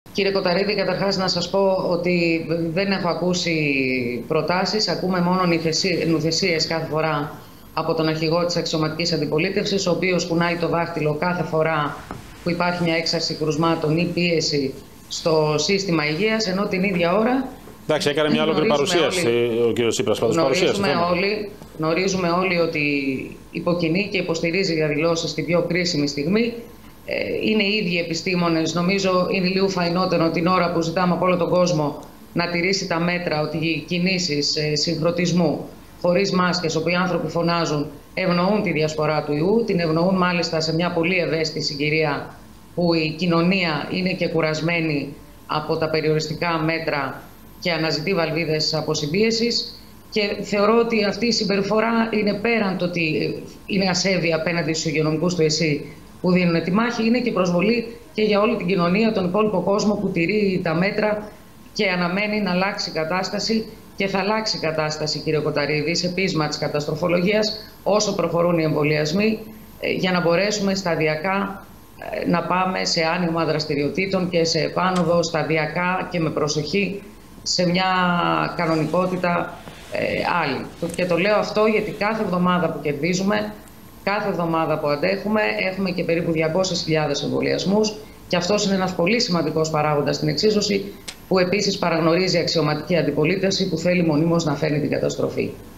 Κύριε Κοταρίδη, καταρχάς να σας πω ότι δεν έχω ακούσει προτάσεις. Ακούμε μόνο νουθεσίες κάθε φορά από τον αρχηγό της αξιωματικής αντιπολίτευσης, ο οποίος κουνάει το δάχτυλο κάθε φορά που υπάρχει μια έξαρση κρουσμάτων ή πίεση στο σύστημα υγείας, ενώ την ίδια ώρα... Εντάξει, έκανε μια ολόκληρη παρουσίαση ο κύριος Τσίπρας. Γνωρίζουμε όλοι ότι υποκινεί και υποστηρίζει διαδηλώσεις στην πιο κρίσιμη στιγμή. Είναι οι ίδιοι επιστήμονες. Νομίζω είναι λίγο φαϊνότερο την ώρα που ζητάμε από όλο τον κόσμο να τηρήσει τα μέτρα, ότι οι κινήσεις συγχρονισμού χωρίς μάσκες, όπου οι άνθρωποι φωνάζουν, ευνοούν τη διασπορά του ιού. Την ευνοούν μάλιστα σε μια πολύ ευαίσθητη συγκυρία που η κοινωνία είναι και κουρασμένη από τα περιοριστικά μέτρα και αναζητεί βαλβίδες αποσυμπίεσης. Και θεωρώ ότι αυτή η συμπεριφορά είναι πέραν το ότι είναι ασέβεια απέναντι στους υγειονομικούς του ΕΣΥ που δίνουν τη μάχη, είναι και προσβολή και για όλη την κοινωνία, τον υπόλοιπο κόσμο που τηρεί τα μέτρα και αναμένει να αλλάξει η κατάσταση. Και θα αλλάξει η κατάσταση, κύριε Κοταρίδη, σε πείσμα της καταστροφολογίας, όσο προχωρούν οι εμβολιασμοί, για να μπορέσουμε σταδιακά να πάμε σε άνοιγμα δραστηριοτήτων και σε επάνωδο σταδιακά και με προσοχή σε μια κανονικότητα άλλη. Και το λέω αυτό γιατί κάθε εβδομάδα που κερδίζουμε, κάθε εβδομάδα που αντέχουμε, έχουμε και περίπου 200.000 εμβολιασμούς, και αυτός είναι ένας πολύ σημαντικός παράγοντας στην εξίσωση, που επίσης παραγνωρίζει η αξιωματική αντιπολίτευση που θέλει μονίμως να φέρνει την καταστροφή.